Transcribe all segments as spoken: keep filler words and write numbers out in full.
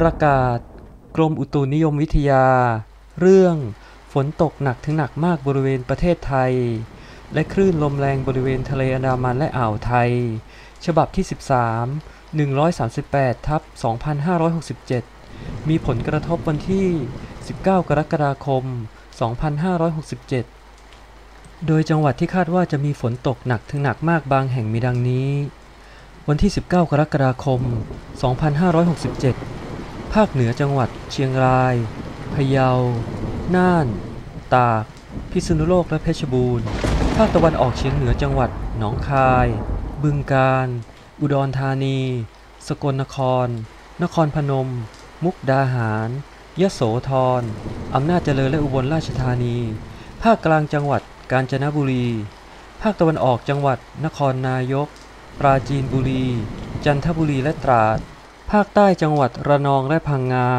ประกาศกรมอุตุนิยมวิทยาเรื่องฝนตกหนักถึงหนักมากบริเวณประเทศไทยและคลื่นลมแรงบริเวณทะเลอันดามันและอ่าวไทยฉบับที่สิบสาม หนึ่งร้อยสามสิบแปด ทับ สองพันห้าร้อยหกสิบเจ็ด มีผลกระทบวันที่ สิบเก้า กรกฎาคม สองพันห้าร้อยหกสิบเจ็ด โดยจังหวัดที่คาดว่าจะมีฝนตกหนักถึงหนักมากบางแห่งมีดังนี้วันที่ สิบเก้า กรกฎาคม สองพันห้าร้อยหกสิบเจ็ด ภาคเหนือจังหวัดเชียงรายพะเยาน่านตากพิษณุโลกและเพชรบูรณ์ภาคตะวันออกเฉียงเหนือจังหวัดหนองคายบึงกาฬอุดรธานีสกลนครนครพนมมุกดาหารยโสธรอำนาจเจริญและอุบลราชธานีภาคกลางจังหวัดกาญจนบุรีภาคตะวันออกจังหวัดนครนายกปราจีนบุรีจันทบุรีและตราดภาคใต้จังหวัดระนองและพังงา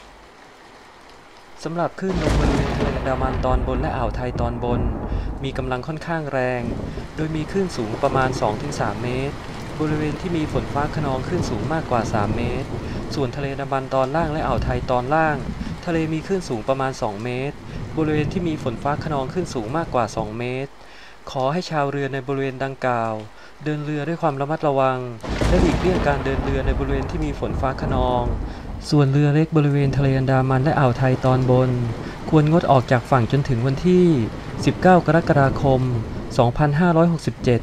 สำหรับคลื่นลมบริเวณทะเลอันดามันตอนบนและอ่าวไทยตอนบนมีกำลังค่อนข้างแรงโดยมีคลื่นสูงประมาณ สองถึงสาม เมตรบริเวณที่มีฝนฟ้าคะนองคลื่นสูงมากกว่าสามเมตรส่วนทะเลอันดามันตอนล่างและอ่าวไทยตอนล่างทะเลมีคลื่นสูงประมาณสองเมตรบริเวณที่มีฝนฟ้าคะนองคลื่นสูงมากกว่าสองเมตรขอให้ชาวเรือในบริเวณดังกล่าวเดินเรือด้วยความระมัดระวังและหลีกเลี่ยงการเดินเรือในบริเวณที่มีฝนฟ้าคะนองส่วนเรือเล็กบริเวณทะเลอันดามันและอ่าวไทยตอนบนควรงดออกจากฝั่งจนถึงวันที่ สิบเก้า กรกฎาคม สองพันห้าร้อยหกสิบเจ็ด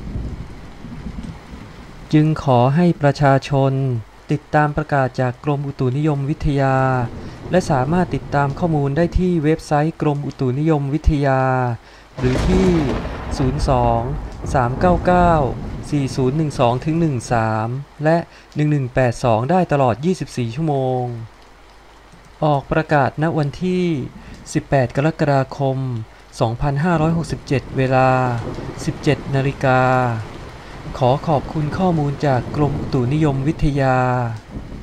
จึงขอให้ประชาชนติดตามประกาศจากกรมอุตุนิยมวิทยาและสามารถติดตามข้อมูลได้ที่เว็บไซต์กรมอุตุนิยมวิทยาหรือที่ ศูนย์ สอง สาม เก้า เก้า สี่ ศูนย์ หนึ่ง สอง หนึ่ง สาม และ หนึ่ง หนึ่ง แปด สอง ได้ตลอด ยี่สิบสี่ ชั่วโมงออกประกาศณวันที่ สิบแปด กรกฎาคม สองพันห้าร้อยหกสิบเจ็ด เวลา สิบเจ็ด นาฬิกาขอขอบคุณข้อมูลจากกรมอุตุนิยมวิทยา